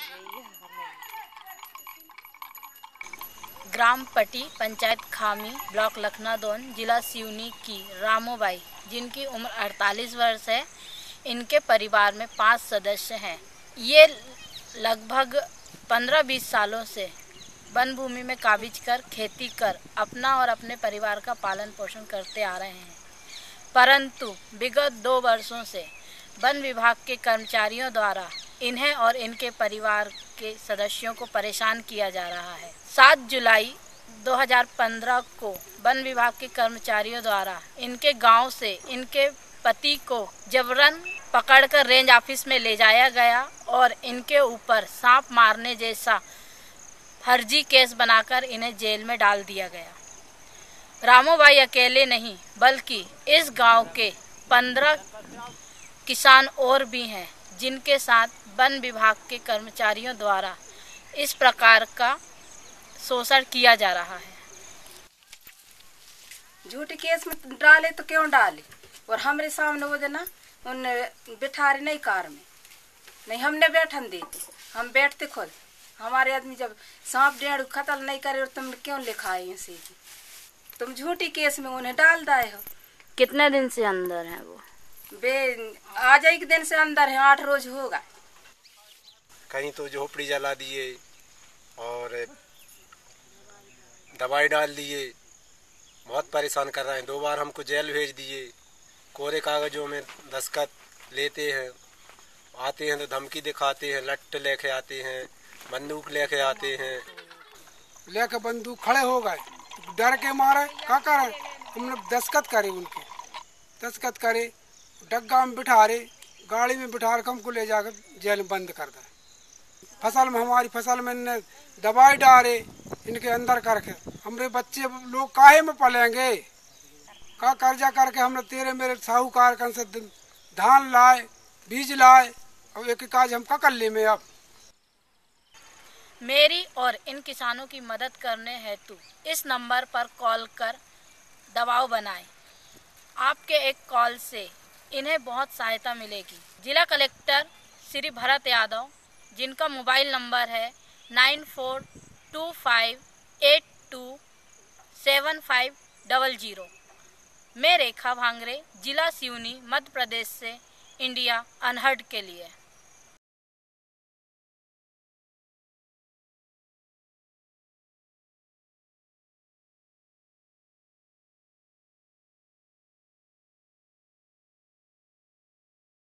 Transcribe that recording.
ग्राम पटी, पंचायत खामी, ब्लॉक लखनादौन, जिला सिवनी की रामोबाई, जिनकी उम्र 48 वर्ष है, इनके परिवार में 5 सदस्य हैं। ये लगभग 15-20 सालों से वन भूमि में काबिज कर खेती कर अपना और अपने परिवार का पालन पोषण करते आ रहे हैं, परंतु विगत 2 वर्षों से वन विभाग के कर्मचारियों द्वारा इन्हें और इनके परिवार के सदस्यों को परेशान किया जा रहा है। 7 जुलाई 2015 को वन विभाग के कर्मचारियों द्वारा इनके गांव से इनके पति को जबरन पकड़कर रेंज ऑफिस में ले जाया गया और इनके ऊपर सांप मारने जैसा फर्जी केस बनाकर इन्हें जेल में डाल दिया गया। रामोबाई अकेले नहीं बल्कि इस गांव के 15 किसान और भी हैं, जिनके साथ वन विभाग के कर्मचारियों द्वारा इस प्रकार का शोषण किया जा रहा है। झूठी केस में डाले तो क्यों डाले, और हमारे सामने वो देना उन बिठा रहे नहीं कार में, नहीं हमने बैठन देते, हम बैठते खुद। हमारे आदमी जब सांप डेढ़ कत्ल नहीं करे और तुम क्यों लिखाए ऐसे, तुम झूठी केस में उन्हें डाल दाए हो। कितने दिन से अंदर है वो? आज एक दिन से अंदर है, 8 रोज होगा। कहीं तो झोपड़ी जला दिए और दवाई डाल दिए, बहुत परेशान कर रहे हैं। 2 बार हमको जेल भेज दिए, कोरे कागजों में दस्तखत लेते हैं, आते हैं तो धमकी दिखाते हैं, लट्ट लेके आते हैं, बंदूक लेके आते हैं। लेके बंदूक खड़े हो गए, डर के मारे क्या करे, हमने दस्तखत करे, उनके दस्तखत करे, डग्गा में बिठा रहे, गाड़ी में बिठा कर हमको ले जाकर जेल में बंद कर दे। फसल में, हमारी फसल में इनने दवाई डाले इनके अंदर करके, हमारे बच्चे लोग काहे में पलेंगे। का कर्जा करके हमने तेरे मेरे साहूकार कन से धान लाए, बीज लाए, और एक काज हम का कर ले में। अब मेरी और इन किसानों की मदद करने हेतु इस नंबर पर कॉल कर दबाव बनाएं। आपके एक कॉल से इन्हें बहुत सहायता मिलेगी। जिला कलेक्टर श्री भरत यादव, जिनका मोबाइल नंबर है 9425827500। मैं रेखा भांगरे, जिला सिवनी, मध्य प्रदेश से इंडिया अनहर्ड के लिए।